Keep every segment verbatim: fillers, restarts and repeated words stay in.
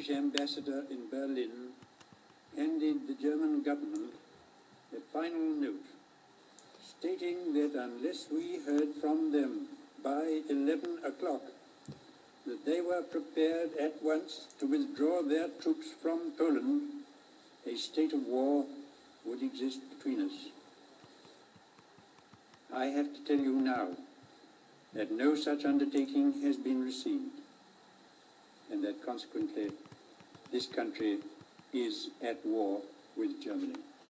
British ambassador in Berlin handed the German government a final note stating that unless we heard from them by eleven o'clock, that they were prepared at once to withdraw their troops from Poland, a state of war would exist between us. I have to tell you now that no such undertaking has been received, and that consequently this country is at war with Germany.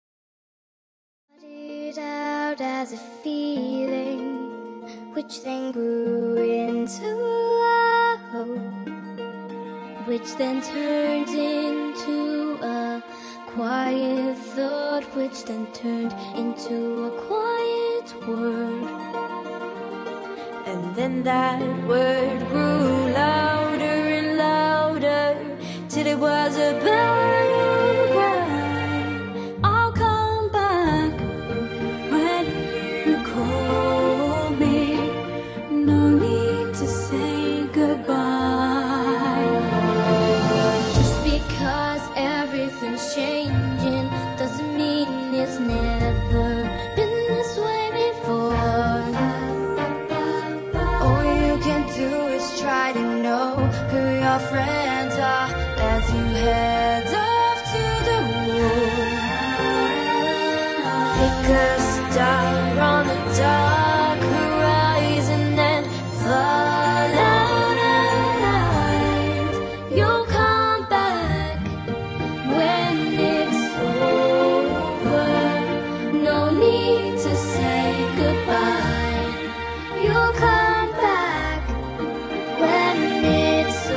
Started out as a feeling, which then grew into a hope, which then turned into a quiet thought, which then turned into a quiet word. And then that word grew louder and louder, till it was a battle cry. I'll come back when you call me. No need to say goodbye. Just because everything's changing doesn't mean it's never been this way before. All you can do is try to know who your friends are as you head off to the war. Pick a star on the dark horizon and follow the light. You'll come back when it's over. No need to say goodbye. You'll come back when it's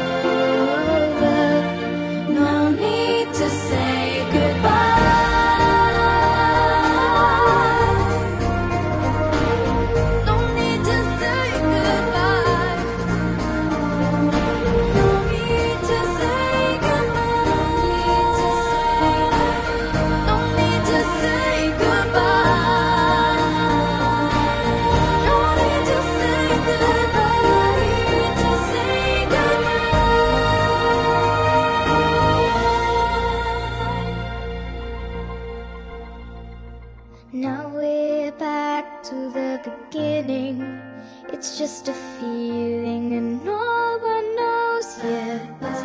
over. No need to say goodbye. No need to say goodbye. No need to say goodbye. No need to say goodbye. No need to say goodbye. To say goodbye. Now we're back to the beginning. It's just a feeling and no one knows yet.